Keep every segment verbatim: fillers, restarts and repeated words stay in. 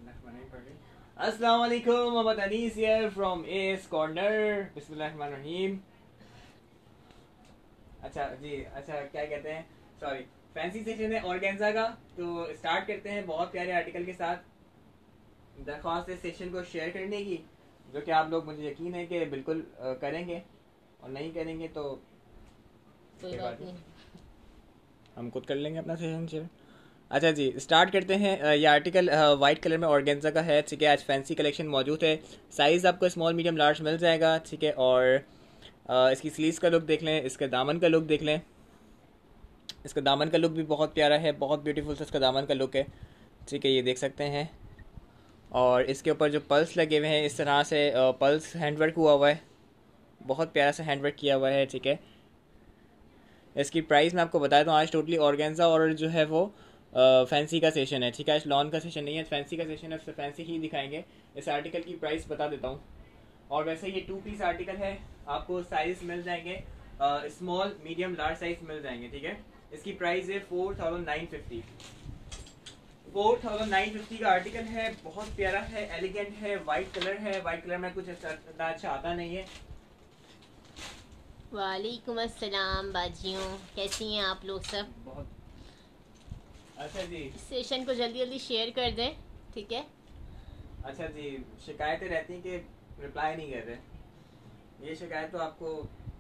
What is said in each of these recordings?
अस्सलाम वालेकुम, Mohammad Anis here from S Corner. बिस्मिल्लाहिर्रहमानिर्रहीम। अच्छा जी, अच्छा क्या कहते हैं, सॉरी, फैंसी सेक्शन है ऑर्गेन्जा का, तो स्टार्ट करते हैं बहुत प्यारे आर्टिकल के साथ। दरख्वास्त है सेशन को शेयर करने की, जो कि आप लोग, मुझे यकीन है कि बिल्कुल करेंगे, और नहीं करेंगे तो कोई बात नहीं, हम खुद कर लेंगे अपना सेशन शेयर। अच्छा जी, स्टार्ट करते हैं। ये आर्टिकल वाइट कलर में ऑर्गेन्जा का है, ठीक है। आज फैंसी कलेक्शन मौजूद है। साइज़ आपको स्मॉल मीडियम लार्ज मिल जाएगा, ठीक है। और आ, इसकी स्लीव्स का लुक देख लें, इसके दामन का लुक देख लें। इसका दामन का लुक भी बहुत प्यारा है, बहुत ब्यूटीफुल सा इसका दामन का लुक है, ठीक है, ये देख सकते हैं। और इसके ऊपर जो पल्स लगे हुए हैं, इस तरह से पल्स हैंडवर्क हुआ हुआ है, बहुत प्यारा सा हैंडवर्क किया हुआ है, ठीक है। इसकी प्राइस मैं आपको बता दूँ, आज टोटली ऑर्गेन्जा और जो है वो फैंसी का सेशन है, ठीक है। आज लॉन का सेशन नहीं है, फैंसी का सेशन है, उससे फैंसी ही दिखाएंगे। इस आर्टिकल की प्राइस बता देता हूँ। और वैसे ये टू पीस आर्टिकल है, आपको साइज मिल जाएंगे स्मॉल मीडियम लार्ज साइज मिल जाएंगे, ठीक है। इसकी प्राइस है four thousand nine fifty four thousand nine fifty का आर्टिकल है, बहुत प्यारा है, एलिगेंट है, वाइट कलर है। वाइट कलर में कुछ अच्छा अच्छा आता नहीं है। वालेकुम अस्सलाम बाजियों, कैसी हैं आप लोग सब? बहुत अच्छा जी, सेशन को जल्दी जल्दी शेयर कर दें, ठीक है। अच्छा जी, शिकायतें रहती हैं कि रिप्लाई नहीं कर रहे, ये शिकायत तो आपको,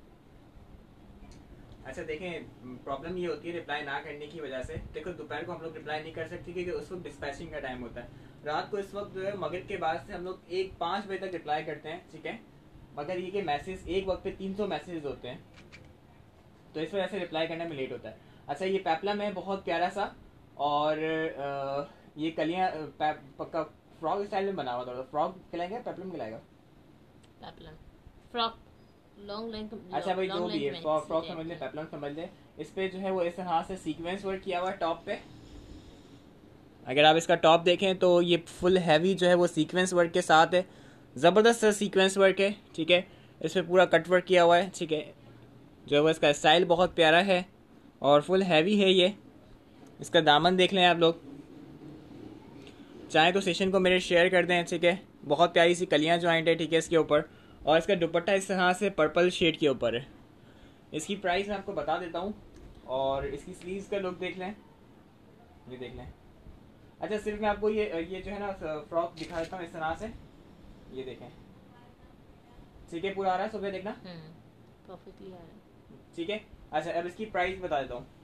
अच्छा देखें, प्रॉब्लम ये होती है रिप्लाई ना करने की वजह से। देखो, दोपहर को हम लोग रिप्लाई नहीं कर सकते क्योंकि उस वक्त डिस्पैचिंग का टाइम होता है। रात को इस वक्त जो है मगरिब के बाद से हम लोग एक पाँच बजे तक रिप्लाई करते हैं, ठीक है। मगर ये कि मैसेज एक वक्त पे तीन सौ मैसेज होते हैं, तो इस वजह से रिप्लाई करने में लेट होता है। अच्छा, ये पेप्लम है, बहुत प्यारा सा, और आ, ये कलियाँ पक्का फ्रॉक स्टाइल में बना हुआ था। फ्रॉक खिलाएंगे, पेप्लम खिलाएगा, पेप्लम फ्रॉक लॉन्ग लेंथ। अच्छा भाई, जो भी है, फ्रॉक फ्रॉक समझ ले, पेप्लम समझ ले। इस पे जो है वो इस तरह से सीक्वेंस वर्क किया हुआ है टॉप पे। अगर आप इसका टॉप देखें तो ये फुल हैवी जो है वो सीक्वेंस वर्क के साथ है, ज़बरदस्त सीक्वेंस वर्क है, ठीक है। इस पर पूरा कट वर्क किया हुआ है, ठीक है। जो है वो इसका स्टाइल बहुत प्यारा है और फुल हैवी है ये। इसका दामन देख लें आप लोग, चाहे तो सेशन को मेरे शेयर कर दें, ठीक है। बहुत प्यारी सी कलियाँ ज्वाइंट है, ठीक है, इसके ऊपर। और इसका दुपट्टा इस तरह से पर्पल शेड के ऊपर है। इसकी प्राइस मैं आपको बता देता हूँ, और इसकी स्लीव्स का लुक देख लें, ये देख लें। अच्छा, सिर्फ मैं आपको ये ये जो है ना फ्रॉक दिखा देता हूँ इस तरह से, ये देखें, ठीक है। पूरा आ रहा है, सुबह देखना, परफेक्टली आ रहा है, ठीक है। अच्छा, अब इसकी प्राइस बता देता हूँ।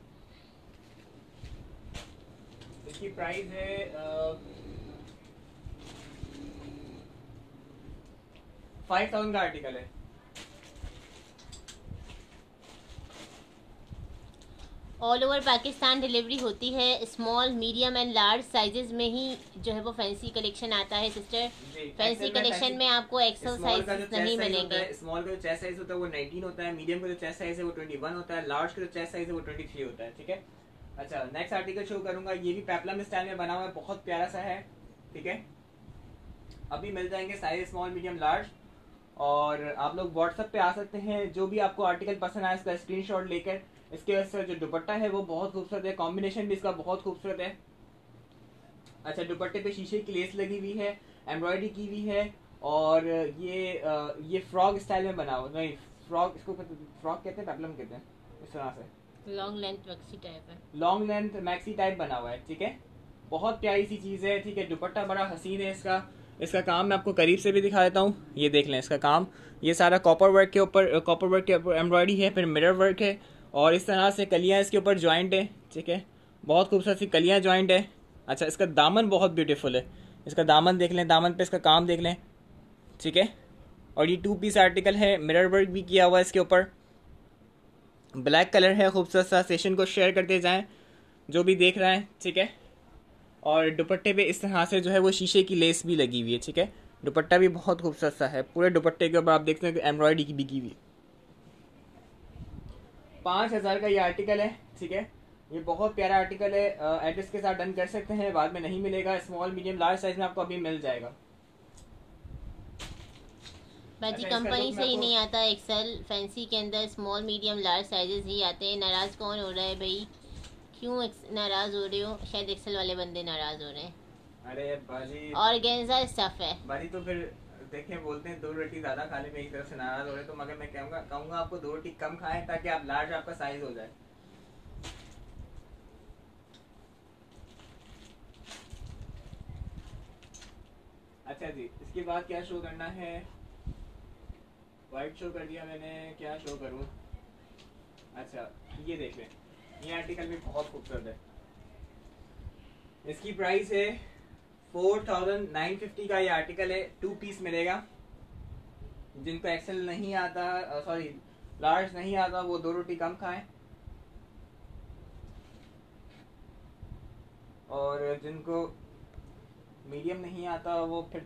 इसकी प्राइस है फाइव थाउजेंड का आर्टिकल है। ऑल ओवर पाकिस्तान डिलीवरी होती है। Small medium and large sizes में ही जो है वो फैंसी कलेक्शन आता है सिस्टर। फैंसी कलेक्शन में आपको एक्सेल साइज नहीं मिलेंगे। स्मॉल का जो चेस्ट साइज होता है वो नाइनटीन होता है, मीडियम का जो चेस्ट साइज है वो ट्वेंटी वन होता है, लार्ज का जो चेस्ट साइज है वो ट्वेंटी थ्री होता है, ठीक है। अच्छा, नेक्स्ट आर्टिकल शो करूंगा, ये भी पेप्लम स्टाइल में बना हुआ है, बहुत प्यारा सा है, ठीक है। अभी मिल जाएंगे साइज स्मॉल मीडियम लार्ज, और आप लोग व्हाट्सएप पे आ सकते हैं। जो भी आपको आर्टिकल पसंद आए इसका स्क्रीनशॉट लेकर। इसके वजह जो दुपट्टा है वो बहुत खूबसूरत है, कॉम्बिनेशन भी इसका बहुत खूबसूरत है। अच्छा, दुपट्टे पे शीशे की लेस लगी हुई है, एम्ब्रॉयडरी की हुई है, और ये ये फ्रॉक स्टाइल में बना हुआ, नहीं फ्रॉक, इसको फ्रॉक कहते हैं, पेप्लम कहते हैं, इस तरह से लॉन्ग लेंथ मैक्सी टाइप है, लॉन्ग लेंथ मैक्सी टाइप बना हुआ है, ठीक है। बहुत प्यारी सी चीज़ है, ठीक है। दुपट्टा बड़ा हसीन है इसका। इसका काम मैं आपको करीब से भी दिखा देता हूँ, ये देख लें इसका काम। ये सारा कॉपर वर्क के ऊपर कॉपर वर्क के ऊपर एम्ब्रॉयडरी है, फिर मिरर वर्क है, और इस तरह से कलियाँ इसके ऊपर ज्वाइंट है, ठीक है। बहुत खूबसूरत सी कलियाँ ज्वाइंट है। अच्छा, इसका दामन बहुत ब्यूटीफुल है, इसका दामन देख लें, दामन पे इसका काम देख लें, ठीक है। और ये टू पीस आर्टिकल है, मिरर वर्क भी किया हुआ है इसके ऊपर, ब्लैक कलर है, खूबसूरत सा। सेशन को शेयर करते जाएं जो भी देख रहा है, ठीक है। और दुपट्टे पे इस तरह से जो है वो शीशे की लेस भी लगी हुई है, ठीक है। दुपट्टा भी बहुत खूबसूरत सा है, पूरे दुपट्टे के ऊपर आप देखते हैं कि एम्ब्रॉयडरी की बिकी हुई। पाँच हज़ार का ये आर्टिकल है, ठीक है। ये बहुत प्यारा आर्टिकल है, एड्रेस के साथ डन कर सकते हैं, बाद में नहीं मिलेगा। स्मॉल मीडियम लार्ज साइज में आपको अभी मिल जाएगा। बाजी कंपनी से ही नहीं आता एक्सेल, फैंसी के अंदर स्मॉल मीडियम लार्ज साइजेस ही आते हैं। नाराज़ कौन हो रहा है भाई? क्यों नाराज़ हो रहे हो? शायद एक्सेल वाले बंदे नाराज़ हो रहे हैं। अरे बाजी, ऑर्गेन्जा स्टफ है। बाजी तो फिर देखें, बोलते हैं दो रोटी ज्यादा खा ले, मेरी तरफ से नाराज हो रहे तो मगर मैं कहूँगा कहूँगा आपको दो रोटी कम खाएं ताकि आप लार्ज आपका साइज हो जाए। अच्छा जी, इसके बाद क्या शो करना है? वाइट शो कर दिया मैंने, क्या शो करूँ? अच्छा, ये देख लें, ये आर्टिकल भी बहुत खूबसूरत है। इसकी प्राइस है फोर थाउजेंड नाइन फिफ्टी का। ये आर्टिकल है, टू पीस मिलेगा। जिनको एक्सेल नहीं आता, सॉरी लार्ज नहीं आता, वो दो रोटी कम खाएं, और जिनको मीडियम नहीं आता वो फिर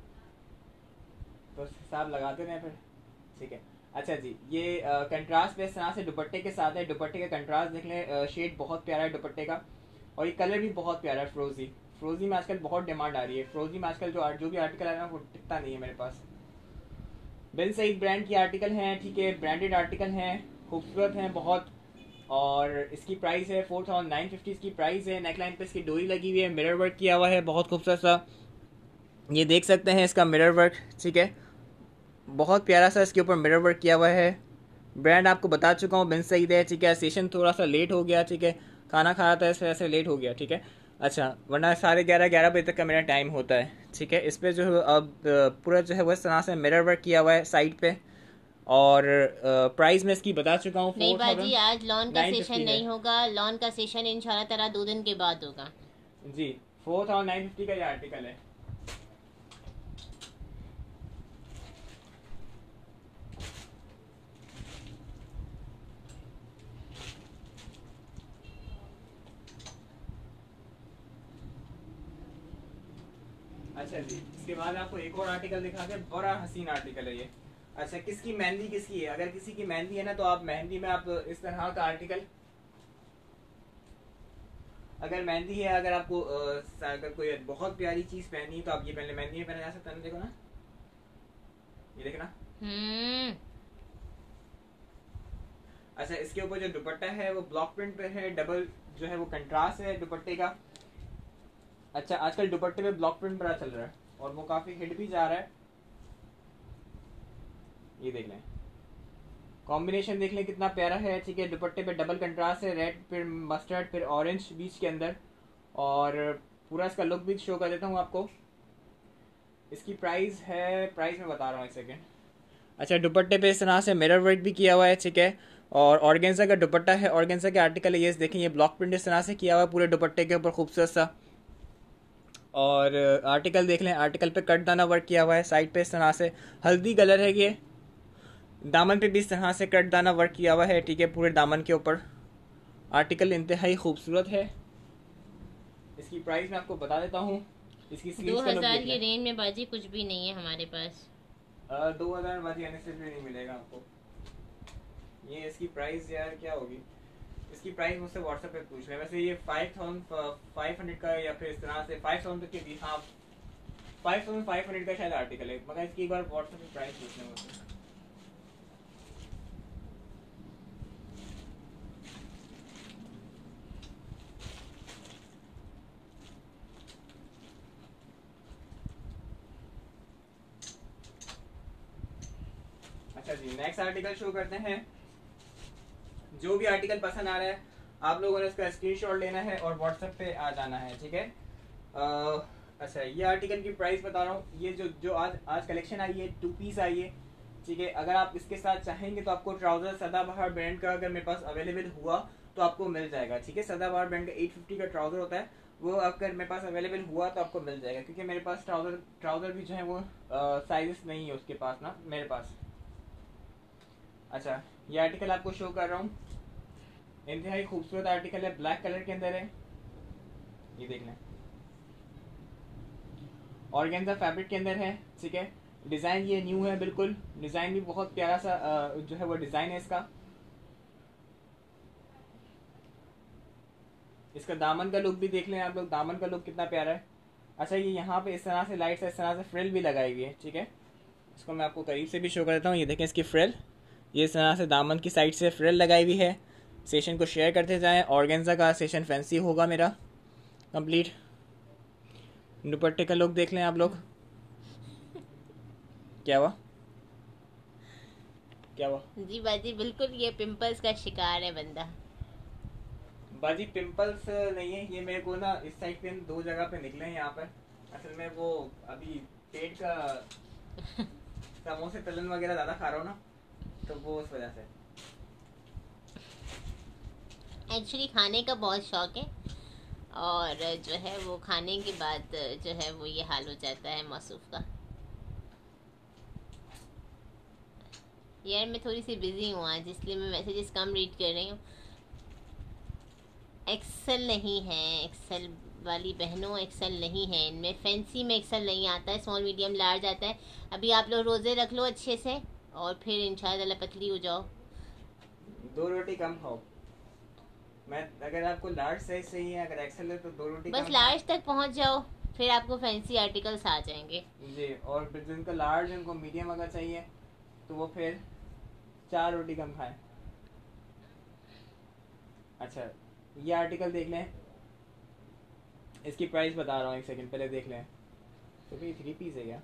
तो हिसाब लगाते रहें फिर, ठीक है। अच्छा जी, ये कंट्रास्ट पे इस तरह से दुपट्टे के साथ है। दुपट्टे का कंट्रास्ट देख लें, शेड बहुत प्यारा है दुपट्टे का, और ये कलर भी बहुत प्यारा है। फ्रोजी फ्रोजी में आजकल बहुत डिमांड आ रही है। फ्रोजी में आजकल जो जो भी आर्टिकल आ रहा है वो टिकता नहीं है मेरे पास। बिन सईद ब्रांड की आर्टिकल हैं, ठीक है, ब्रांडेड आर्टिकल हैं, खूबसूरत हैं बहुत। और इसकी प्राइस है फोर थाउजेंड नाइन फिफ्टी इसकी प्राइस है। नेकलाइन पे इसकी डोरी लगी हुई है, मिरर वर्क किया हुआ है बहुत खूबसूरत सा, ये देख सकते हैं इसका मिरर वर्क, ठीक है, बहुत प्यारा सा इसके ऊपर मिरर वर्क किया हुआ है। ब्रांड आपको बता चुका हूँ, बिन सईद है, ठीक है। सेशन थोड़ा सा लेट हो गया, ठीक है, खाना खाया था इस वजह से लेट हो गया, ठीक है। अच्छा, वरना साढ़े ग्यारह ग्यारह बजे तक का मेरा टाइम होता है, ठीक है। इस पर जो है अब पूरा जो है वो इस तरह से मिरर वर्क किया हुआ है साइड पे, और प्राइस मैं इसकी बता चुका हूँ। नहीं बाजी, आज लॉन का सेशन नहीं होगा। लॉन का सेशन इंशाल्लाह ताला दो दिन के बाद होगा जी। फोर थाउजेंड नाइन फिफ्टी का ये आर्टिकल है। अच्छा जी, इसके बाद आपको एक और आर्टिकल दिखाते हैं, बड़ा हसीन आर्टिकल है ये। अच्छा, किसकी मेहंदी किसकी है? अगर किसी की मेहंदी है ना तो आप मेहंदी में आप इस तरह का आर्टिकल, अगर मेहंदी है, अगर आपको अगर कोई बहुत प्यारी चीज पहनी है तो आप ये पहले मेहंदी में पहना जा सकता है। देखो ना, ये देखना। हम्म। अच्छा, इसके ऊपर जो दुपट्टा है वो ब्लॉक प्रिंट पे है, डबल जो है वो कंट्रास्ट है दुपट्टे का। अच्छा, आजकल दुपट्टे पे ब्लॉक प्रिंट बड़ा चल रहा है और वो काफी हिट भी जा रहा है। ये देख लें, कॉम्बिनेशन देख लें कितना प्यारा है, ठीक है। दुपट्टे पे डबल कंट्रास्ट है, रेड फिर मस्टर्ड फिर ऑरेंज बीच के अंदर, और पूरा इसका लुक भी शो कर देता हूँ आपको। इसकी प्राइस है, प्राइस मैं बता रहा हूँ एक सेकेंड। अच्छा, दुपट्टे पे इस तरह से मिरर वर्क भी किया हुआ है, ठीक है, और ऑर्गेन्जा का दुपट्टा है, ऑर्गेन्जा के आर्टिकल है ये देखें, ये ब्लॉक प्रिंट इस तरह से किया हुआ है पूरे दुपट्टे के ऊपर खूबसूरत सा। और आर्टिकल देख लें, आर्टिकल पे कट दाना वर्क किया हुआ है, साइड पे इस तरह से हल्दी कलर है ये, दामन पे भी इस तरह से कट दाना वर्क किया हुआ है, ठीक है, पूरे दामन के ऊपर। आर्टिकल इंतहाई खूबसूरत है। इसकी प्राइस मैं आपको बता देता हूँ। इसकी दो हजार की रेंज में बाजी कुछ भी नहीं है हमारे पास। दो हजार बाजी आने से नहीं मिलेगा आपको ये। इसकी प्राइस यार क्या होगी? इसकी प्राइस मुझसे व्हाट्सएप पे पूछ लें। वैसे ये फाइव थाउजेंड फाइव हंड्रेड का या फिर इस तरह से फाइव थाउजेंड तक के बीच, हाँ फाइव थाउजेंड फाइव हंड्रेड का शायद आर्टिकल है, मगर इसकी एक बार व्हाट्सएप पे प्राइस पूछ लें मुझसे। अच्छा जी, नेक्स्ट आर्टिकल शो करते हैं। जो भी आर्टिकल पसंद आ रहा है आप लोगों ने इसका स्क्रीनशॉट लेना है और व्हाट्सएप पे आ जाना है, ठीक है। आ, अच्छा, ये आर्टिकल की प्राइस बता रहा हूँ। ये जो जो आज आज कलेक्शन आई है, टू पीस आई है, ठीक है। अगर आप इसके साथ चाहेंगे तो आपको ट्राउजर सदाबहार ब्रांड का अगर मेरे पास अवेलेबल हुआ तो आपको मिल जाएगा, ठीक है। सदाबहार ब्रांड का एट फिफ्टी का ट्राउजर होता है, वो अगर मेरे पास अवेलेबल हुआ तो आपको मिल जाएगा, क्योंकि मेरे पास ट्राउजर ट्राउजर भी जो है वो साइजेस नहीं है उसके पास ना, मेरे पास। अच्छा, ये आर्टिकल आपको शो कर रहा हूँ, इंतहाई खूबसूरत आर्टिकल है, ब्लैक कलर के अंदर है, ये देख लें, ऑर्गेन्जा फैब्रिक के अंदर है, ठीक है। डिजाइन ये न्यू है बिल्कुल, डिजाइन भी बहुत प्यारा सा जो है वो डिजाइन है इसका। इसका दामन का लुक भी देख लें आप लोग, दामन का लुक कितना प्यारा है। अच्छा, ये यहाँ पे इस तरह से लाइट से इस तरह से फ्रिल भी लगाई हुई है, ठीक है। इसको मैं आपको करीब से भी शो कर देता हूँ, ये देखें इसकी फ्रिल, ये इस तरह से दामन की साइड से फ्रिल लगाई हुई है। सेशन को शेयर करते जाएं। ऑर्गेन्जा का सेशन फैंसी होगा मेरा कंप्लीट। दुपट्टे का लुक देख लें आप लोग। क्या हुआ क्या हुआ जी बाजी बिल्कुल ये पिंपल्स का शिकार है बंदा। बाजी पिंपल्स नहीं है ये, मेरे को ना इस साइड पे दो जगह पे निकले हैं यहाँ पर। असल में वो अभी पेट का समोसे तलन वगैरह ज्यादा खा रहा हूँ ना, तो वो उस वजह से। एक्चुअली खाने का बहुत शौक है और जो है वो खाने के बाद जो है वो ये हाल हो जाता है मौसूफ का। यार मैं थोड़ी सी बिजी हूँ आज, इसलिए मैं मैसेजेस कम रीड कर रही हूँ। एक्सेल नहीं है, एक्सेल वाली बहनों एक्सेल नहीं है इनमें, फैंसी में एक्सेल नहीं आता है, स्मॉल मीडियम लार्ज आता है। अभी आप लोग रोज़े रख लो अच्छे से और फिर इंशाल्लाह पतली हो जाओ। दो रोटी कम खाओ। मैं अगर आपको लार्ज साइज चाहिए, अगर एक्सेल है तो दो रोटी बस कम लार्ज तक पहुंच जाओ, फिर आपको फैंसी आर्टिकल्स आ जाएंगे। जी। और फिर जिनको लार्ज उनको मीडियम अगर चाहिए तो वो फिर चार रोटी कम खाएं। अच्छा ये आर्टिकल देख लें, इसकी प्राइस बता रहा हूँ, एक सेकंड पहले देख लें। तो भी थ्री पीस है क्या?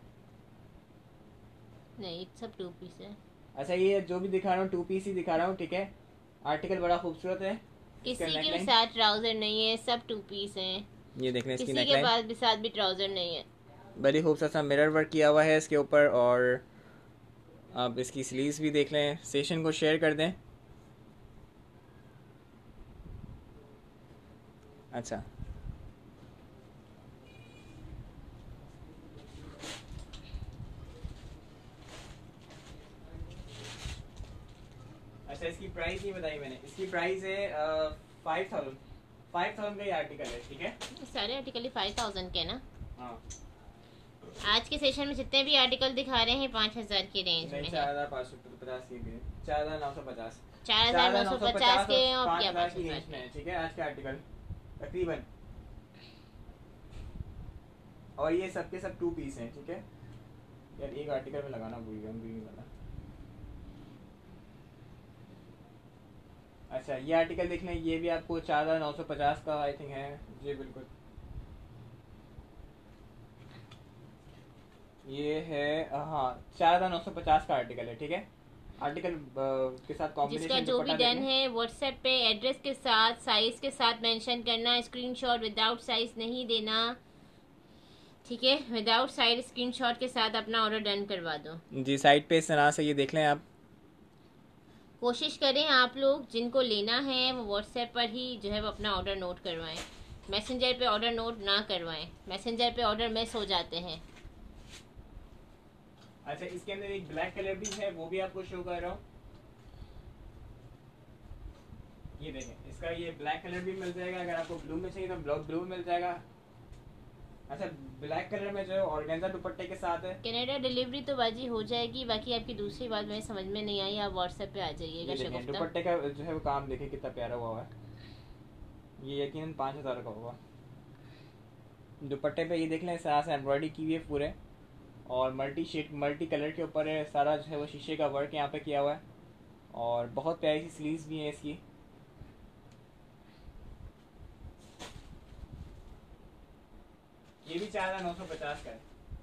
नहीं सब टू पीस है। अच्छा ये जो भी दिखा रहा हूँ टू पीस ही दिखा रहा हूँ, ठीक है। आर्टिकल बड़ा खूबसूरत है। किसी के भी साथ ट्राउजर नहीं है, सब टू पीस हैं। ये देख लें इसकी किसी के नेकलाइन, पास भी साथ भी ट्राउजर नहीं है। बड़ी खूबसूरत सा मिरर वर्क किया हुआ है इसके ऊपर। और आप इसकी स्लीव्स भी देख लें। सेशन को शेयर कर दें। अच्छा अच्छा इसकी प्राइस नहीं बताई मैंने। इसकी प्राइस है फाइव थाउजेंड फाइव थाउजेंड का ये आर्टिकल है, ठीक है। सारे आर्टिकल ही फाइव थाउजेंड के ना। हाँ आज के सेशन में जितने भी आर्टिकल दिखा रहे हैं पाँच हजार की रेंज में चार हजार पाँच सौ पचास की भी, चार हजार नौ सौ पचास चार हजार नौ सौ पचास के और पाँच क्या हजार पाँच की हजार रेंज में है, ठीक है आज के आर्टिकल तकरीबन। और ये सब के सब टू पीस हैं, ठीक है। यार एक आर्टिकल में लगाना भूल गया ग्रीन वाला। अच्छा ये आर्टिकल देख लें, ये भी आपको चार हजार नौ सौ पचास का आई थिंक है जी बिल्कुल। ये है हाँ चार हजार नौ सौ पचास का आर्टिकल है, ठीक है। आर्टिकल के साथ कॉम्बिनेशन जिसका जो भी डन है व्हाट्सएप पे एड्रेस के साथ साइज के साथ मेंशन करना, स्क्रीनशॉट विदाउट साइज नहीं देना, ठीक है। विदाउट साइज स्क्रीनशॉट के साथ अपना ऑर्डर डन करवा दो जी। साइड पे इस तरह से ये देख लें आप। कोशिश करें आप लोग जिनको लेना है वो व्हाट्सएप पर ही जो है वो अपना ऑर्डर नोट करवाएं, मैसेंजर पे ऑर्डर नोट ना करवाएं, मैसेंजर पे ऑर्डर मिस हो जाते हैं। अच्छा इसके अंदर एक ब्लैक कलर भी है, वो भी आपको शो कर रहा हूँ। ये देखें इसका ये ब्लैक कलर भी मिल जाएगा, अगर आपको ब्लू में चाहिए तो ब्लू ब्लू मिल जाएगा। अच्छा ब्लैक कलर में जो है ऑर्गेन्जा दुपट्टे के साथ है। कनाडा डिलीवरी तो बाजी हो जाएगी। बाकी आपकी दूसरी बात मुझे समझ में नहीं आई, आप व्हाट्सएप पे आ जाइएगा। शगुफ्ता दुपट्टे का जो है वो काम देखें कितना प्यारा हुआ है। ये यकीनन पाँच हजार का होगा। दुपट्टे पे ये देख लें इस तरह से एम्ब्रॉयडरी की हुई है पूरे, और मल्टी शेड मल्टी कलर के ऊपर है सारा जो है वो शीशे का वर्क यहाँ पे किया हुआ है। और बहुत प्यारी सी स्लीव्स भी हैं इसकी। ये भी चार हजार नौ सौ पचास का है।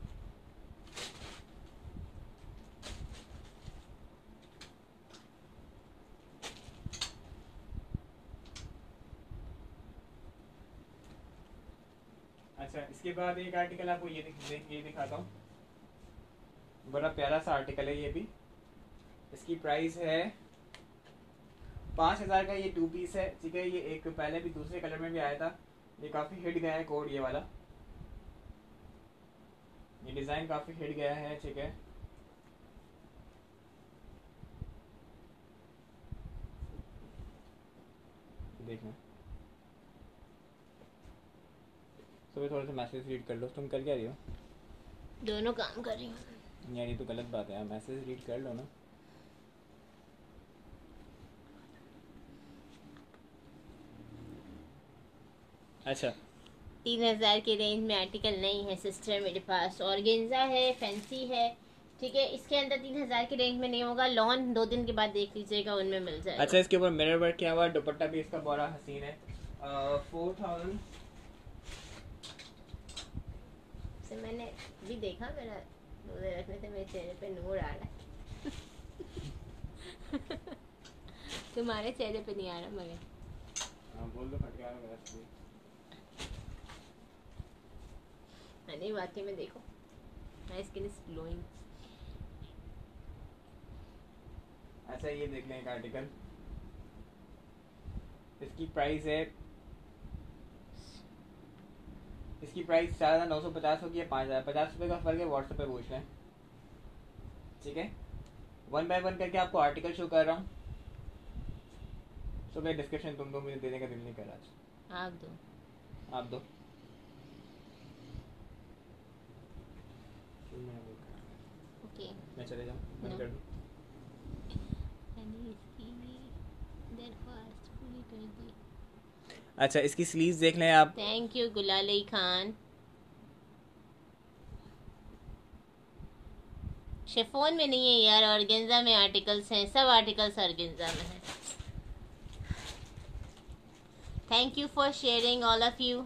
अच्छा इसके बाद एक आर्टिकल आपको ये दिख, ये दिखाता हूँ। बड़ा प्यारा सा आर्टिकल है ये भी। इसकी प्राइस है पाँच हजार का। ये टू पीस है, ठीक है। ये एक पहले भी दूसरे कलर में भी आया था, ये काफ़ी हिट गया है कोड ये वाला। ये डिज़ाइन काफ़ी हिट गया है, ठीक है। देखना सुबह थोड़ा सा मैसेज रीड कर लो। तुम कर क्या रही हो? दोनों काम कर रही हूँ यार ये तो गलत बात है यार, मैसेज रीड कर लो ना। अच्छा तीन हजार के रेंज में आर्टिकल नहीं है सिस्टर मेरे पास। ऑर्गेन्जा है, फैंसी है, ठीक है। इसके अंदर तीन हजार की रेंज में नहीं होगा। लॉन दो दिन के बाद देख लीजिएगा, उनमें मिल जाएगा। अच्छा इसके ऊपर मिरर वर्क किया हुआ है। दुपट्टा भी इसका बड़ा हसीन है। फोर थाउजेंड मैंने भी देखा, मेरा रोज़े रखने से मेरे चेहरे पे नूर आ रहा है। तुम्हारे चेहरे पे नहीं आ रहा मगर। हाँ बोल दो फट गया मेरा स्लीव। नहीं वाकई में देखो, माय स्किन इज ग्लोइंग। अच्छा ये देख लें एक आर्टिकल, इसकी प्राइस है, इसकी प्राइस चार हज़ार नौ सौ पचास होगी या पाँच हज़ार पचास रुपये का फ़र्क है। व्हाट्सएप पे पूछ लें, ठीक है। वन बाय वन करके आपको आर्टिकल शो कर रहा हूँ। तो भाई डिस्क्रिप्शन तुम दो, मुझे देने का दिल नहीं कर रहा आज। आप दो, आप दो। ओके मैं चले जाऊँ, बंद कर दूँ। मैंने इसकी दरख्वास्त पूरी कर दी। अच्छा इसकी स्लीव्स देख लें आप। Thank you Gulali Khan. Chiffon में नहीं है यार, ऑर्गेन्जा में आर्टिकल्स हैं, सब आर्टिकल्स ऑर्गेन्जा में हैं। Thank you for sharing all of you.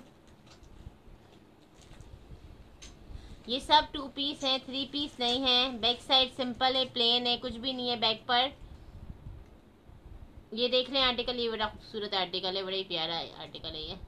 ये सब टू पीस हैं, थ्री पीस नहीं है। बैक साइड सिंपल है, प्लेन है, कुछ भी नहीं है बैक पर। ये देख लें आर्टिकल, ये बड़ा खूबसूरत आर्टिकल है, बड़ा ही प्यारा आर्टिकल है ये।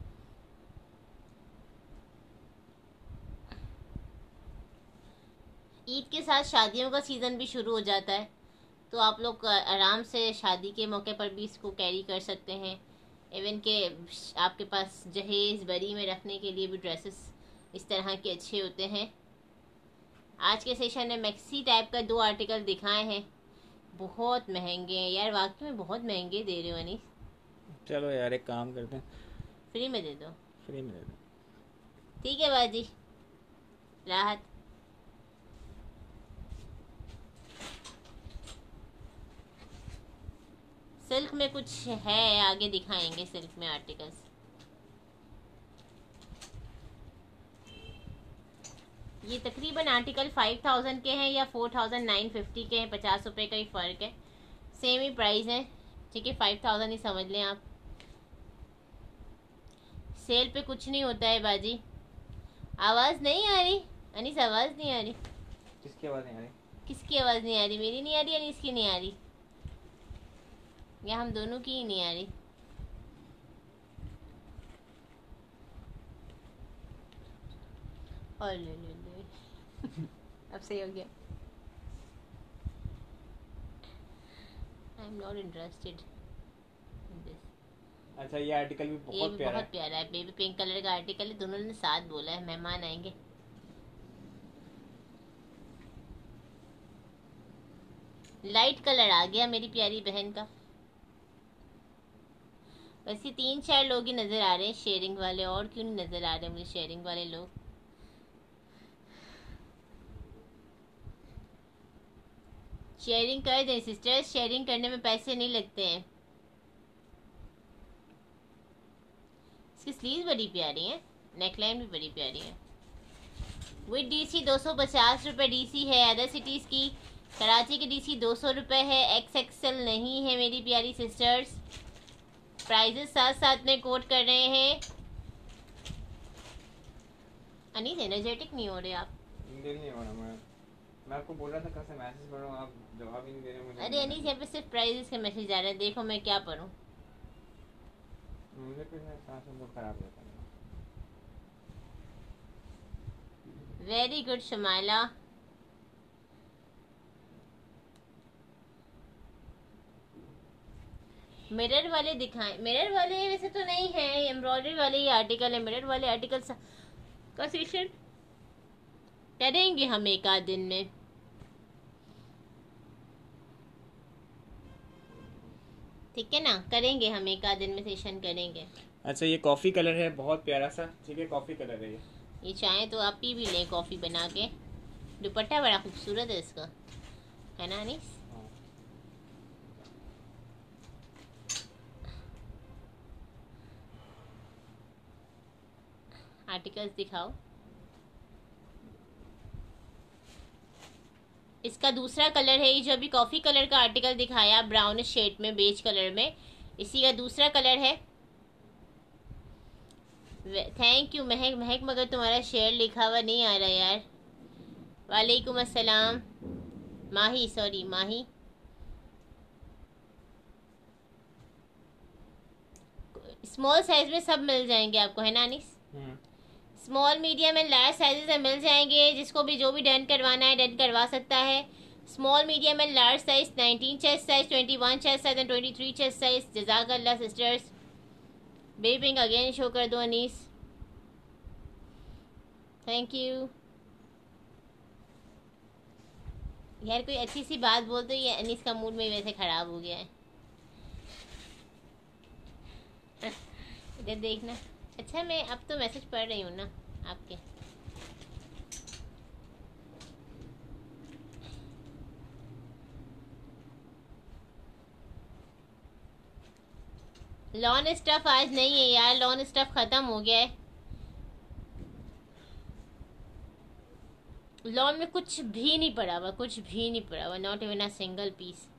ईद के साथ शादियों का सीज़न भी शुरू हो जाता है, तो आप लोग आराम से शादी के मौके पर भी इसको कैरी कर सकते हैं। इवन के आपके पास जहेज़ बरी में रखने के लिए भी ड्रेसेस इस तरह के अच्छे होते हैं। आज के सेशन में मैक्सी टाइप का दो आर्टिकल दिखाए हैं, बहुत महंगे हैं यार, वाकई में बहुत महंगे दे रहे हो अनीस। चलो यार एक काम करते हैं, फ्री में दे दो। फ्री में दे दो, ठीक है बाजी, राहत। सिल्क में कुछ है, आगे दिखाएंगे सिल्क में आर्टिकल्स। ये तकरीबन आर्टिकल फाइव थाउजेंड के हैं या फोर थाउजेंड नाइन फिफ्टी के हैं, पचास रुपए का ही फ़र्क है, सेम ही प्राइस है, ठीक है। फाइव थाउजेंड ही समझ लें आप। सेल पे कुछ नहीं होता है बाजी। आवाज़ नहीं आ रही अनीस, आवाज़ नहीं आ रही। किसकी आवाज़ नहीं आ रही? किसकी आवाज़ नहीं आ रही? मेरी नहीं आ रही, अनीस की नहीं आ रही, या हम दोनों की ही नहीं आ रही? और ले ले ले अब सही हो गया। I am not interested in this. अच्छा ये आर्टिकल भी ये बहुत भी प्यारा बहुत है। प्यारा है, बेबी पिंक कलर का आर्टिकल है, दोनों ने साथ बोला है, मेहमान आएंगे। लाइट कलर आ गया मेरी प्यारी बहन का। वैसे तीन चार लोग ही नज़र आ रहे हैं शेयरिंग वाले, और क्यों नहीं नज़र आ रहे मुझे शेयरिंग वाले लोग? शेयरिंग कर दें सिस्टर्स, शेयरिंग करने में पैसे नहीं लगते हैं। इसकी स्लीव बड़ी प्यारी है, नेकलाइन भी बड़ी प्यारी है। विद डीसी दो सौ पचास रुपये डीसी है अदर सिटीज़ की। कराची की डीसी दो सौ रुपये है, एक्स एक्सएल नहीं है मेरी प्यारी सिस्टर्स। प्राइजेस साथ साथ में कोट कर रहे हैं। अनीस एनर्जेटिक नहीं हो रहे आप? दिल नहीं हो रहा, मैं मैं आपको बोल रहा था कल से मैसेज पढ़ो, आप जवाब ही नहीं दे रहे मुझे। अरे अनीस यहाँ पे सिर्फ प्राइजेस के मैसेज आ रहे हैं, देखो मैं क्या पढ़ूँ। मुझे कुछ सांस में खराब होता है। Very good Shamaila. मिरर वाले दिखाएं, मिरर वाले वैसे तो नहीं है, एम्ब्रॉयडरी वाले ही आर्टिकल है। मिरर वाले आर्टिकल का सेशन करेंगे हम एक आध दिन में। ठीक है ना, करेंगे हम एक आध दिन में सेशन करेंगे। अच्छा ये कॉफ़ी कलर है, बहुत प्यारा सा, ठीक है, कॉफ़ी कलर है ये। ये चाहे तो आप पी भी लें कॉफ़ी बना के। दुपट्टा बड़ा खूबसूरत है इसका, है ना अनीस? आर्टिकल्स दिखाओ। इसका दूसरा कलर है, ये जो अभी कॉफ़ी कलर का आर्टिकल दिखाया ब्राउन शेड में, बेज कलर में, इसी का दूसरा कलर है। थैंक यू महक। महक मगर तुम्हारा शेयर लिखा हुआ नहीं आ रहा यार। वालेकुम अस्सलाम। Mahi, sorry Mahi. Small size में सब मिल जाएंगे आपको, है ना Anis? Small medium and large sizes में मिल जाएंगे। जिसको भी जो भी डन करवाना है डन करवा सकता है। Small medium and large size, nineteen chest size, twenty one chest size and twenty three chest size. जज़ाकल्लाह sisters. Baby pink again show कर दो अनीस। थैंक यू यार। कोई अच्छी सी बात बोल दो, ये अनीस का मूड में वैसे खराब हो गया है। इधर देखना। अच्छा मैं अब तो मैसेज पढ़ रही हूँ ना आपके। लॉन स्टफ आज नहीं है यार, लॉन स्टफ खत्म हो गया है। लॉन में कुछ भी नहीं पड़ा हुआ, कुछ भी नहीं पड़ा हुआ, not even a single piece.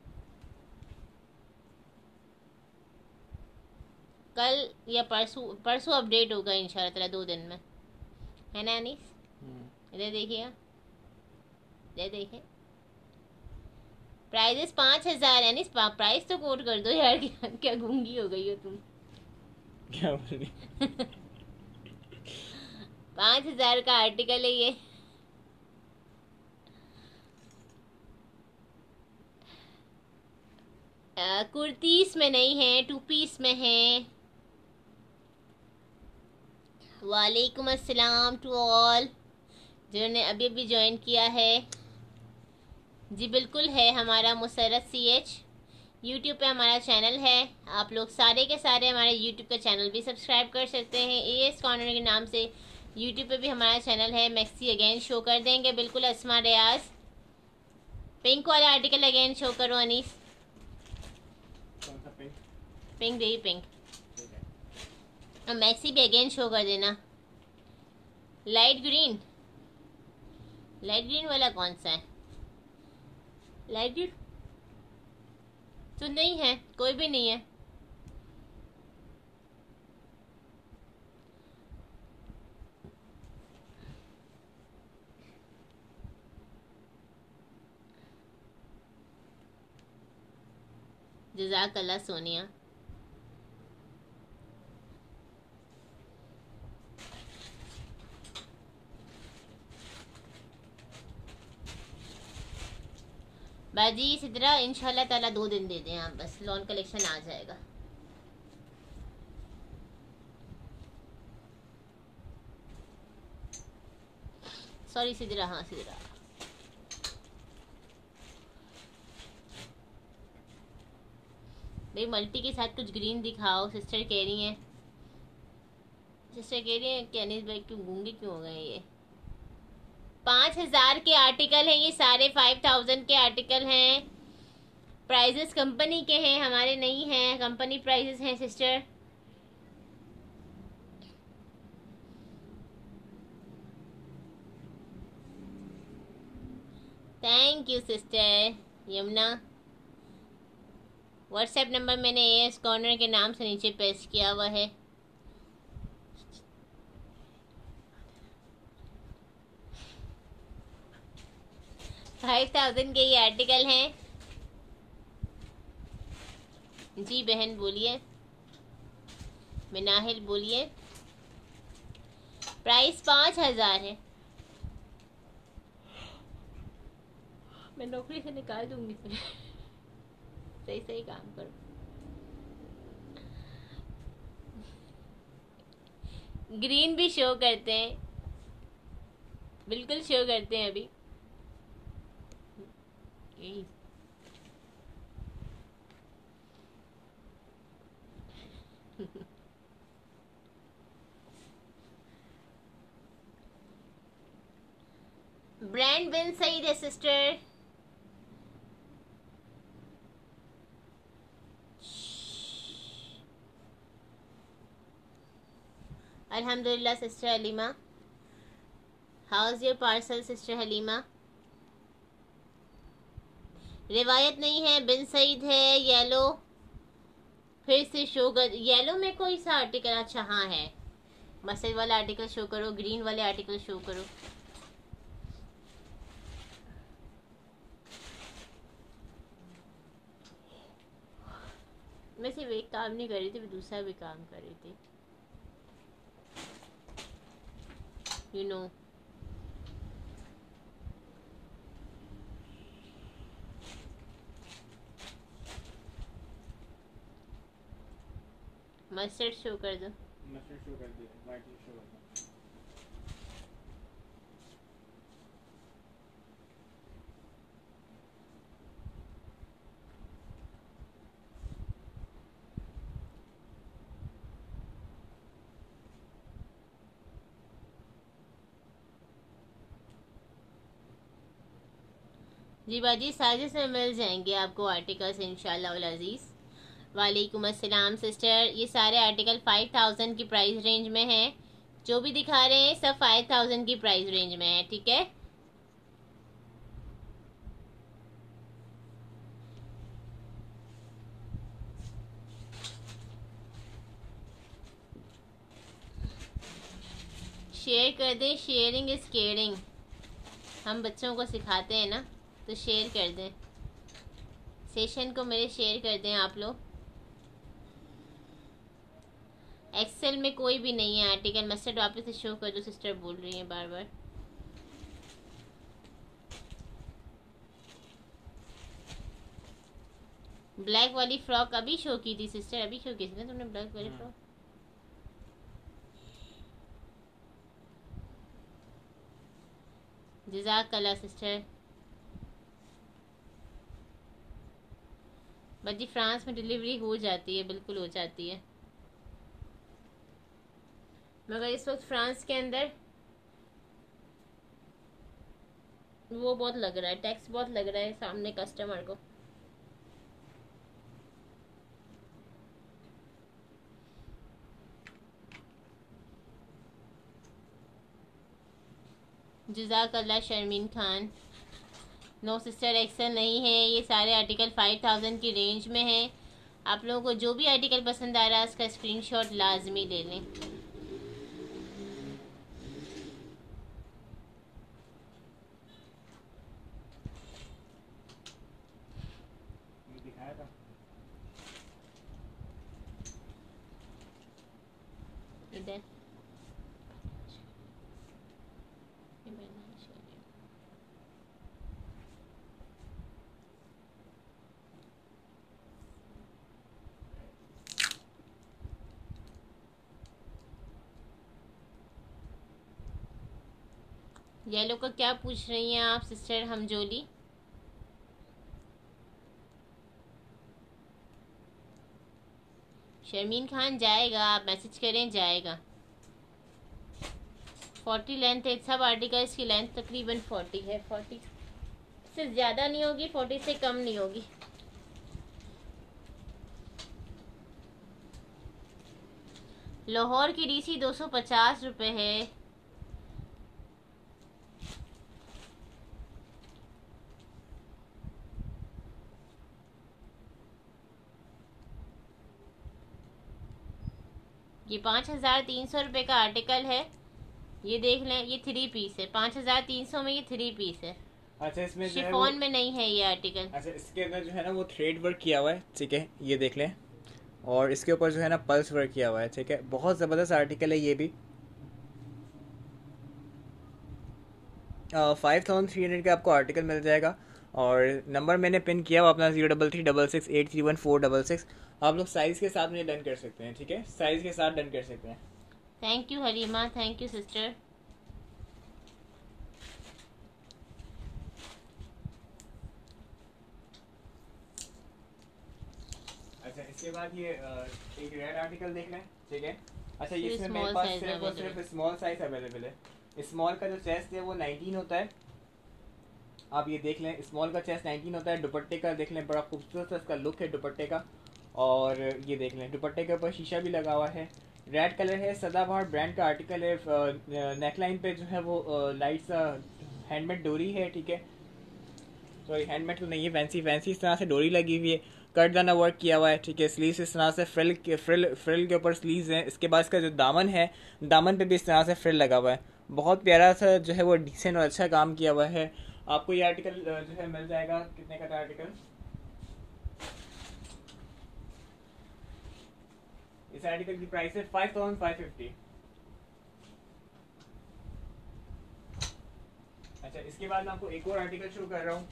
कल या परसों, परसों अपडेट होगा इंशाल्लाह ताला, दो दिन में, है ना अनीस? इधर देखिएगा, इधर देखिए। प्राइजेस पाँच हजार। अनीस प्राइस तो कोट कर दो यार। क्या, क्या गूंगी हो गई हो तुम? क्या बोल रही? पाँच हजार का आर्टिकल है ये। कुर्तीस में नहीं है, टू पीस में है। वालेकुम अस्सलाम टू ऑल जिन्होंने अभी अभी ज्वाइन किया है। जी बिल्कुल है, हमारा मुसरत सी एच यूट्यूब पे हमारा चैनल है। आप लोग सारे के सारे हमारे यूट्यूब का चैनल भी सब्सक्राइब कर सकते हैं। ए एस कॉर्नर के नाम से यूट्यूब पे भी हमारा चैनल है। मैक्सी अगेन शो कर देंगे बिल्कुल। अस्मा रियाज, पिंक वाला आर्टिकल अगेन शो करो अनीस। पिंक पिंक दे पिंक। और मैक्सी भी अगेन शो कर देना। लाइट ग्रीन, लाइट ग्रीन वाला कौन सा है? लाइट ग्रीन तो नहीं है, कोई भी नहीं है। जज़ाकल्लाह सोनिया। बाजी सिद्रा इंशाल्लाह ताला दो दिन दे दें आप, बस लॉन कलेक्शन आ जाएगा। सॉरी सिद्रा, हाँ सिद्रा। भाई मल्टी के साथ कुछ ग्रीन दिखाओ, सिस्टर कह रही हैं। सिस्टर कह रही है कि अनीस भाई क्यों गूंगे क्यों हो गए? ये पाँच हजार के आर्टिकल हैं, ये सारे फाइव थाउजेंड के आर्टिकल हैं। प्राइजेस कंपनी के हैं, हमारे नहीं हैं। कंपनी प्राइजेस हैं sister. Thank you sister Yamuna. WhatsApp number मैंने एएस कॉर्नर के नाम से नीचे पेस्ट किया हुआ है। फाइव थाउजेंड के ये आर्टिकल हैं। जी बहन बोलिए, मिनाहिल बोलिए। प्राइस पाँच हजार है। मैं नौकरी से निकाल दूंगी। सही सही काम करो। ग्रीन भी शो करते हैं, बिल्कुल शो करते हैं अभी। ब्रांड बिन सही है सिस्टर। अल्हम्दुलिल्लाह sister Halima. How is your parcel sister Halima? रिवायत नहीं है, बिन सईद है। येलो फिर से शो कर। येलो में कोई सा आर्टिकल? अच्छा हाँ है, मस्टर्ड वाला आर्टिकल शो करो, ग्रीन वाले आर्टिकल शो करो। मैं सिर्फ एक काम नहीं कर रही थी, मैं दूसरा भी काम कर रही थी, you you know know. Mustard show कर दो। मस्टर्ड शो कर दिया, व्हाइट शो कर दो। जी बाजी, साइजेस में मिल जाएंगे आपको आर्टिकल्स इंशाल्लाह उल अजीज़। वालेकुम अस्सलाम सिस्टर। ये सारे आर्टिकल फाइव थाउजेंड की प्राइस रेंज में हैं, जो भी दिखा रहे हैं सब फाइव थाउजेंड की प्राइस रेंज में है, ठीक है। शेयर कर दें, शेयरिंग इज केयरिंग, हम बच्चों को सिखाते हैं ना, तो शेयर कर दें, सेशन को मेरे शेयर कर दें आप लोग। एक्सेल में कोई भी नहीं है आर्टिकल। मस्टर्ड वापस से शो कर दो, सिस्टर बोल रही हैं बार बार। ब्लैक वाली फ्रॉक अभी शो की थी सिस्टर, अभी शो की थी ना तुमने ब्लैक वाली फ्रॉक। जज़ाकल्लाह सिस्टर। बच्ची फ्रांस में डिलीवरी हो जाती है, बिल्कुल हो जाती है, मगर इस वक्त फ्रांस के अंदर वो बहुत लग रहा है, टैक्स बहुत लग रहा है सामने कस्टमर को। जज़ाकल्लाह Sharmeen Khan. No sister, XL नहीं है, ये सारे आर्टिकल फाइव थाउजेंड की रेंज में है। आप लोगों को जो भी आर्टिकल पसंद आ रहा है उसका स्क्रीनशॉट लाजमी ले लें। इधर येलो का क्या पूछ रही हैं आप सिस्टर हमजोली? शर्मीन खान जाएगा, आप मैसेज करें, जाएगा। फोर्टी लेंथ है, सब आर्टिकल्स की लेंथ तकरीबन फोर्टी है, फोर्टी से ज़्यादा नहीं होगी, फोर्टी से कम नहीं होगी। लाहौर की रीसी दो सौ पचास रुपये है। ये पाँच हज़ार तीन सौ रुपये का आर्टिकल है, ये देख लें, ये थ्री पीस है, पाँच हज़ार तीन सौ में ये थ्री पीस है। अच्छा, इसमें शिफॉन में नहीं है ये आर्टिकल। अच्छा, इसके अंदर जो है ना वो थ्रेड वर्क किया हुआ है, ठीक है, ये देख लें, और इसके ऊपर जो है ना पल्स वर्क किया हुआ है, ठीक है, बहुत ज़बरदस्त आर्टिकल है ये भी। फाइव थाउजेंड थ्री हंड्रेड का आपको आर्टिकल मिल जाएगा, और नंबर मैंने पिन किया हुआ अपना zero double three double six eight three one four double six. आप लोग साइज़ के साथ मुझे डन कर सकते हैं, ठीक है, साइज़ के साथ डन कर सकते हैं। Thank you Halima, thank you sister. अच्छा, इसके बाद ये एक रेड आर्टिकल देख लें, ठीक है। अच्छा, ये इसमें मेरे पास सिर्फ और सिर्फ स्मॉल साइज अवेलेबल है। स्मॉल का जो चेस्ट है वो नाइनटीन होता है, आप ये देख लें, स्मॉल का चेस्ट नाइनटीन होता है। दुपट्टे का देख लें, बड़ा खूबसूरत इसका लुक है दुपट्टे का, और ये देख लें दुपट्टे के ऊपर शीशा भी लगा हुआ है। रेड कलर है, सदाबहार ब्रांड का आर्टिकल है। नेकलाइन पे जो है वो लाइट सा हैंडमेड डोरी है, ठीक है, सॉरी हैंडमेड तो नहीं है, फैंसी फैंसी इस तरह से डोरी लगी हुई है, कट दाना वर्क किया हुआ है, ठीक है। स्लीव्स इस तरह से फ्रिल के फ्रिल फ्रिल के ऊपर स्लीव्स हैं। इसके बाद इसका जो दामन है, दामन पे भी इस तरह से फ्रिल लगा हुआ है। बहुत प्यारा सा जो है वो डिसेंट और अच्छा काम किया हुआ है। आपको ये आर्टिकल जो है मिल जाएगा, कितने का था आर्टिकल? इस आर्टिकल की प्राइस है फाइव थाउजेंड फाइव फिफ्टी। अच्छा, इसके बाद मैं आपको एक और आर्टिकल शो कर रहा हूँ।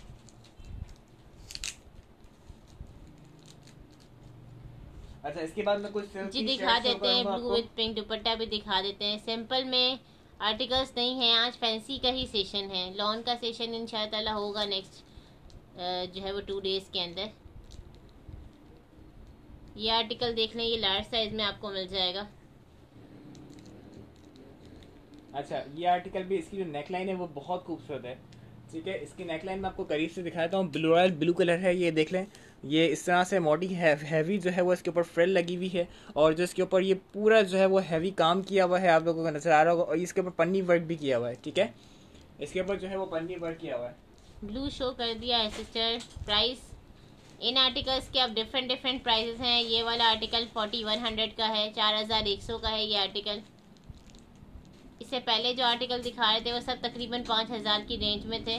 अच्छा, इसके बाद मैं कुछ जी दिखा देते हैं, ब्लू विद पिंक दुपट्टा भी दिखा देते हैं। सिंपल में आर्टिकल्स नहीं है, आज फैंसी का ही सेशन है। लॉन का सेशन इंशाल्लाह होगा नेक्स्ट जो है वो टू डेज के अंदर। ये आर्टिकल देख लें, ये लार्ज साइज में आपको मिल जाएगा। अच्छा, ये आर्टिकल भी, इसकी जो नेकलाइन है वो बहुत खूबसूरत है, ठीक है। इसकी नेकलाइन मैं आपको करीब से दिखाता हूँ। ब्लू रॉयल ब्लू कलर है, ये देख लें। ये इस तरह से मोटी हैवी जो है वो इसके ऊपर फ्रिल लगी हुई है, और जो इसके ऊपर ये पूरा जो है वो हैवी काम किया हुआ है, आप लोगों को नजर आ रहा होगा। और इसके ऊपर पन्नी वर्क भी किया हुआ है, ठीक है। इसके ऊपर जो है वो पन्नी वर्क किया हुआ है। ब्लू शो कर दिया है सिस्टर। प्राइस इन आर्टिकल्स के अब डिफरेंट डिफरेंट प्राइसेस हैं। ये वाला आर्टिकल फोर्टी वन हंड्रेड का है, चार हज़ार एक सौ का है ये आर्टिकल। इससे पहले जो आर्टिकल दिखा रहे थे वो सब तकरीबन पाँच हज़ार की रेंज में थे।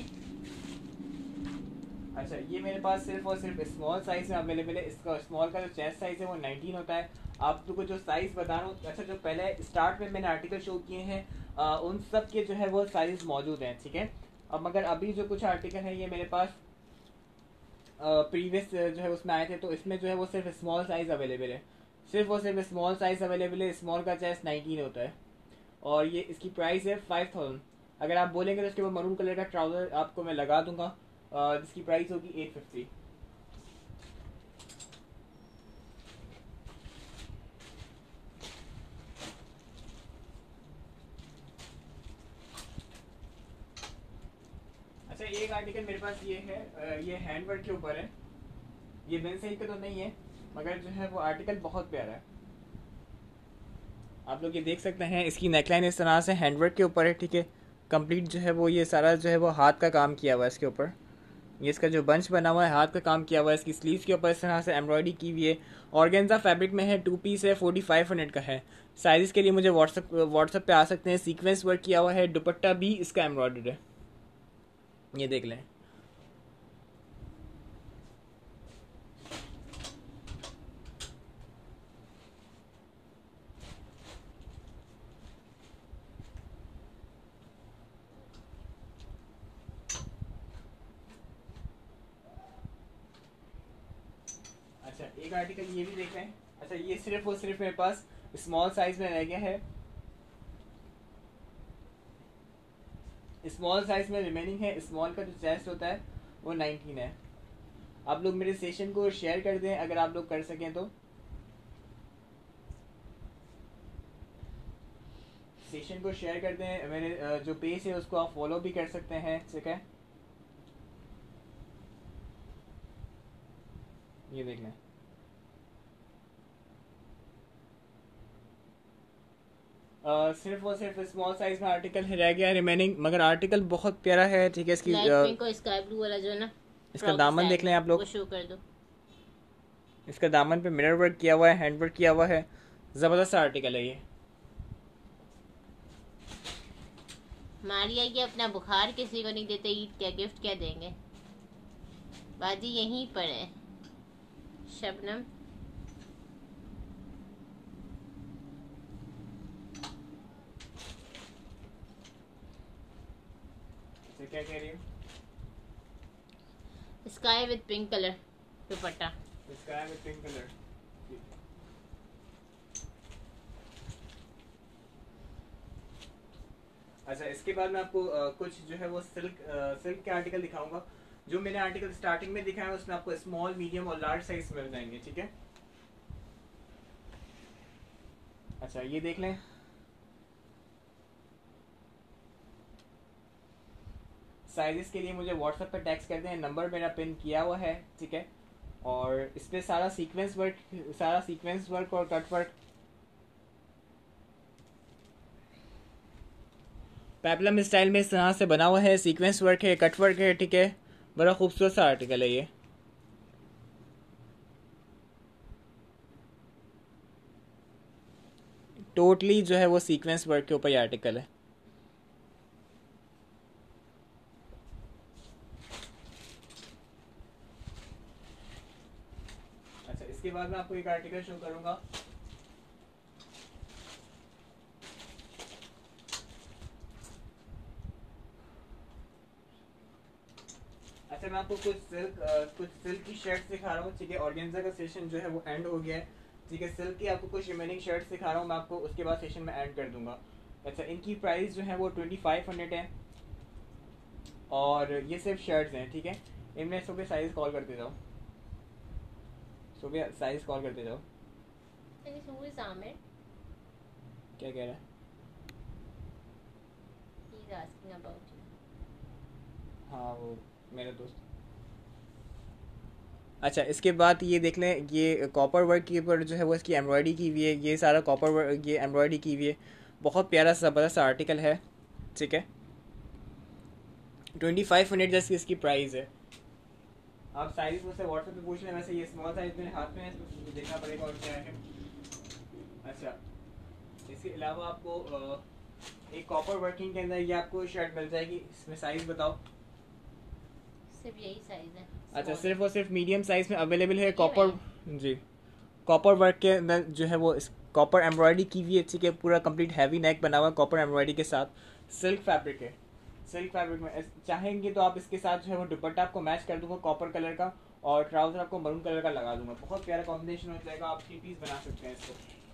अच्छा, ये मेरे पास सिर्फ और सिर्फ स्मॉल साइज में अवेलेबल है। इसका स्मॉल का जो चेस्ट साइज है वो नाइनटीन होता है। आप लोगों को जो साइज बता रहा हूँ, अच्छा, जो पहले स्टार्ट में मैंने आर्टिकल शो किए हैं आ, उन सब के जो है वो साइज मौजूद हैं, ठीक है। अब मगर अभी जो कुछ आर्टिकल है ये मेरे पास प्रीवियस जो है उसमें आए थे, तो इसमें जो है वो सिर्फ स्मॉल साइज अवेलेबल है। सिर्फ और सिर्फ स्मॉल साइज अवेलेबल है। स्मॉल का चेस्ट नाइनटीन होता है, और ये इसकी प्राइस है फाइव थाउजेंड। अगर आप बोलेंगे तो इसके ऊपर मरून कलर का ट्राउजर आपको मैं लगा दूंगा, जिसकी प्राइस होगी एट फिफ्टी। अच्छा, एक आर्टिकल मेरे पास ये है, ये हैंडवर्क के ऊपर है। ये बिन सही का तो नहीं है, मगर जो है वो आर्टिकल बहुत प्यारा है। आप लोग ये देख सकते हैं, इसकी नेकलाइन इस तरह से हैंडवर्क के ऊपर है, ठीक है। कंप्लीट जो है वो ये सारा जो है वो हाथ का काम किया हुआ है इसके ऊपर। ये इसका जो बंच बना हुआ है हाथ का काम किया हुआ है। इसकी स्लीव्स के ऊपर इस तरह से एम्ब्रॉयडरी की हुई है। ऑर्गेन्जा फैब्रिक में है, टू पीस है, फोर्टी फाइव हंड्रेड का है। साइज़ के लिए मुझे व्हाट्सअप व्हाट्सअप पे आ सकते हैं। सीक्वेंस वर्क किया हुआ है, दुपट्टा भी इसका एम्ब्रॉयडर्ड है, ये देख लें। अच्छा, एक आर्टिकल ये भी देख रहे हैं। अच्छा, ये सिर्फ और सिर्फ मेरे पास स्मॉल साइज में रह गया है। स्मॉल साइज में रिमेनिंग है। स्मॉल का जो चेस्ट होता है वो नाइनटीन है। आप लोग मेरे सेशन को शेयर कर दें अगर आप लोग कर सकें तो। सेशन को शेयर कर दें। मेरे जो पेज है उसको आप फॉलो भी कर सकते हैं, ठीक है। ये देख लें। Uh, सिर्फ और सिर्फ स्मॉल साइज में आर्टिकल रह गया रिमेनिंग, मगर आर्टिकल बहुत प्यारा है, ठीक है। इसकी लाइट पिंक और स्काई ब्लू वाला जो है ना, इसका दामन देख लें आप लोग, वो शो कर दो। इसका दामन पे मिरर वर्क किया हुआ है, हैंड वर्क किया हुआ है। ज़बरदस्त आर्टिकल है ये। मारिया ये अपना बुखार किसी को नहीं देते, ईद क्या गिफ्ट क्या देंगे। बाजी यहीं पर है शबनम। क्या कह रही है? स्काई विद पिंक कलर दुपट्टा। Sky with pink colour. अच्छा, इसके बाद मैं आपको आ, कुछ जो है वो सिल्क सिल्क के आर्टिकल दिखाऊंगा। जो मैंने आर्टिकल स्टार्टिंग में दिखाया उसमें आपको स्मॉल, मीडियम और लार्ज साइज मिल जाएंगे, ठीक है। अच्छा, ये देख लें। साइजेस के लिए मुझे व्हाट्सएप पे टेक्स्ट कर दें, नंबर मेरा पिन किया हुआ है, ठीक है। और इस पे सारा सीक्वेंस वर्क सारा सीक्वेंस वर्क और कट वर्क पेप्लम स्टाइल में इस तरह से बना हुआ है। सीक्वेंस वर्क है, कट वर्क है, ठीक है। बड़ा खूबसूरत सा आर्टिकल है ये। टोटली जो है वो सीक्वेंस वर्क के ऊपर ये आर्टिकल है। अच्छा, इसके बाद मैं आपको एक आर्टिकल शो करूंगा। अच्छा, मैं आपको कुछ सिल्क कुछ सिल्क की शर्ट दिखा रहा हूँ, ठीक है। ऑर्गेन्जा का सेशन जो है वो एंड हो गया है, ठीक है। सिल्क की आपको कुछ रिमेनिंग शर्ट्स दिखा रहा हूँ मैं आपको, उसके बाद सेशन में ऐड कर दूंगा। अच्छा, इनकी प्राइस जो है वो ट्वेंटी फाइव हंड्रेड है और ये सिर्फ शर्ट्स हैं, ठीक है। इनमें सुबह साइज कॉल करते जाओ, सुबह साइज कॉल करते जाओ। who is Amir? क्या कह रहा है? He is asking about you. हाँ, वो मेरा दोस्त। अच्छा, इसके बाद ये देख लें, ये कॉपर वर्क के ऊपर जो है वो इसकी एम्ब्रॉयडरी की हुई है, ये सारा कॉपर वर्क, ये एम्ब्रॉयडरी की हुई है। बहुत प्यारा सा ज़बरदस्त आर्टिकल है, ठीक है। ट्वेंटी फाइव हंड्रेड जैसे इसकी प्राइस है। आप साइज मुझसे व्हाट्सएप पे पूछ लें, वैसे ये स्मॉल साइज मेरे हाथ में है तो देखना पड़ेगा और क्या है। अच्छा, इसके अलावा आपको अ, एक कॉपर वर्किंग के अंदर ये आपको शर्ट मिल जाएगी। इसमें साइज बताओ। सिर्फ यही साइज है। अच्छा, Small सिर्फ है। और सिर्फ मीडियम साइज में अवेलेबल है ये कॉपर। जी, कॉपर वर्क के अंदर जो है वो कॉपर एम्ब्रॉयडरी की हुई है, ठीक है। पूरा कंप्लीट हैवी नेक बना हुआ है कॉपर एम्ब्रॉयडरी के साथ। सिल्क फैब्रिक है, सिल्क फैब्रिक में इस- चाहेंगे तो आप इसके साथ जो है वो दुपट्टा आपको मैच कर दूंगा कॉपर कलर का, और ट्राउजर आपको मरून कलर का लगा दूंगा। बहुत प्यारा कॉम्बिनेशन हो जाएगा, आप थ्री पीस बना सकते हैं इसको।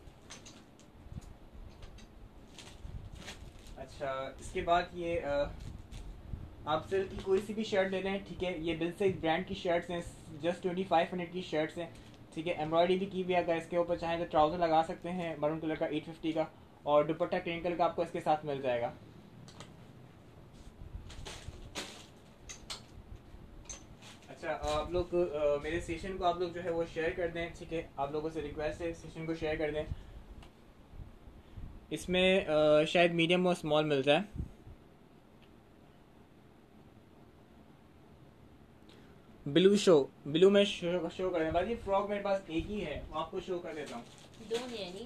अच्छा, इसके बाद ये अ, आप सिल्क की कोई सी भी शर्ट ले लें, ठीक है। ये बिल से ब्रांड की शर्ट्स हैं, जस्ट ट्वेंटी फाइव हंड्रेड की शर्ट्स हैं, ठीक है। एम्ब्रॉयडरी भी की हुई है, अगर इसके ऊपर चाहें तो ट्राउजर लगा सकते हैं मरून कलर का एट फिफ्टी का, और दुपट्टा क्रीम कलर का आपको इसके साथ मिल जाएगा। अच्छा, आप लोग अ, मेरे सेशन को आप लोग जो है वो शेयर कर दें, ठीक है। आप लोगों से रिक्वेस्ट है सेशन को शेयर कर दें। इसमें अ, शायद मीडियम और स्मॉल मिल जाए। ब्लू शो, ब्लू में शो शो कर दें। बाकी फ्रॉक मेरे पास एक ही है, वो आपको शो कर देता हूँ। दो है नहीं,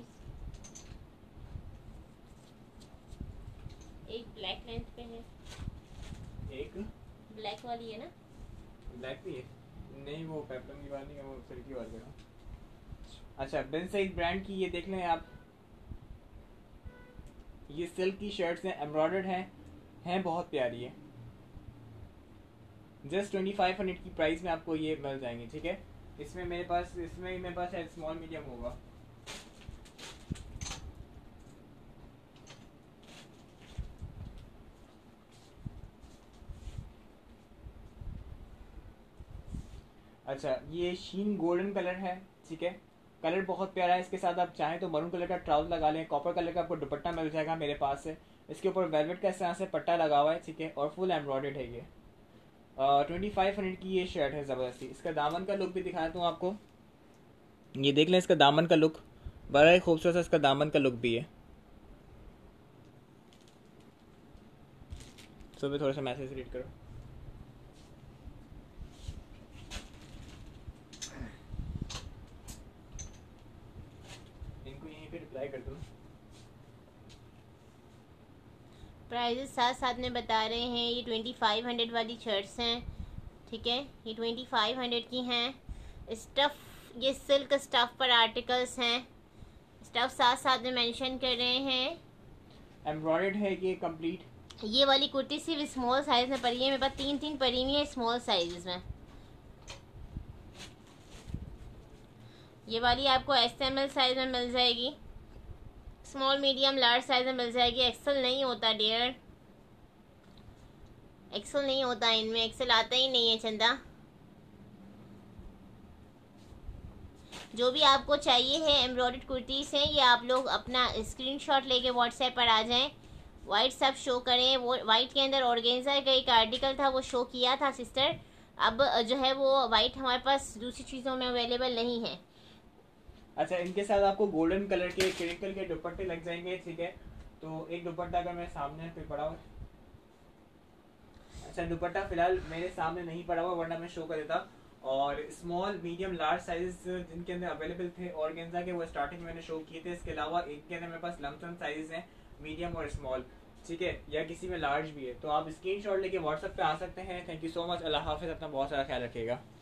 एक ब्लैक लेंथ पे है, एक ब्लैक वाली है ना। ब्लैक भी है? नहीं, वो पेप्लम की बात नहीं है, वो सिल्क की बात कर रहा हूँ। अच्छा, बिन सईद ब्रांड की ये देख लें आप, ये सिल्क की शर्ट्स हैं, एम्ब्रॉयडर्ड हैं, हैं बहुत प्यारी है। जस्ट ट्वेंटी फाइव हंड्रेड की प्राइस में आपको ये मिल जाएंगे, ठीक है। इसमें मेरे पास इसमें मेरे पास शायद स्मॉल मीडियम होगा। अच्छा, ये शीन गोल्डन कलर है, ठीक है। कलर बहुत प्यारा है। इसके साथ आप चाहें तो मरून कलर का ट्राउजर लगा लें, कॉपर कलर का आपको दुपट्टा मिल जाएगा मेरे पास से। इसके ऊपर वेलवेट का इस तरह से पट्टा लगा हुआ है, ठीक है, और फुल एम्ब्रॉयडर्ड है ये। ट्वेंटी फाइव हंड्रेड की ये शर्ट है ज़बरदस्ती। इसका दामन का लुक भी दिखाता हूँ आपको, ये देख लें। इसका दामन का लुक बड़ा ही खूबसूरत है, इसका दामन का लुक भी है। सुबह थोड़ा सा मैसेज रीड करो। इनको यहीं पे रिप्लाई कर दो। प्राइजेस साथ साथ में बता रहे हैं। ये ट्वेंटी फाइव हंड्रेड वाली शर्ट्स हैं, ठीक है। ये ट्वेंटी फाइव हंड्रेड की हैं। स्टफ़, ये सिल्क स्टफ़ पर आर्टिकल्स हैं। स्टफ़ साथ साथ में मेंशन कर रहे हैं। एम्ब्रॉयडर्ड है ये कंप्लीट। ये वाली कुर्ती सिर्फ स्मॉल साइज में पड़ी है, मेरे पास तीन तीन पड़ी हुई है स्मॉल साइज में। ये वाली आपको एस एम एल साइज में मिल जाएगी, स्मॉल मीडियम लार्ज साइज में मिल जाएगी। एक्सेल नहीं होता डियर, एक्सेल नहीं होता इनमें, एक्सेल आता ही नहीं है चंदा। जो भी आपको चाहिए है एम्ब्रॉयडर्ड कुर्तीस हैं, ये आप लोग अपना स्क्रीनशॉट लेके व्हाट्सएप पर आ जाएं। वाइट सब शो करें। वो वाइट के अंदर ऑर्गेन्जा का एक आर्टिकल था, वो शो किया था सिस्टर। अब जो है वो वाइट हमारे पास दूसरी चीज़ों में अवेलेबल नहीं है। अच्छा, इनके साथ आपको गोल्डन कलर के क्रिंकल के दुपट्टे लग जाएंगे, ठीक है। तो एक दुपट्टा अगर मेरे सामने पे पड़ा हुआ, अच्छा दुपट्टा फिलहाल मेरे सामने नहीं पड़ा हुआ, वरना मैं शो कर देता। और स्मॉल मीडियम लार्ज साइज जिनके अंदर अवेलेबल थे ऑर्गेन्जा के, वो स्टार्टिंग में मैंने शो किए थे। इसके अलावा एक के अंदर मेरे पास लमसम साइज हैं, मीडियम और स्मॉल, ठीक है, या किसी में लार्ज भी है। तो आप स्क्रीन शॉट लेके व्हाट्सएप पे आ सकते हैं। थैंक यू सो मच, अल्लाह हाफिज़, अपना बहुत सारा ख्याल रखिएगा।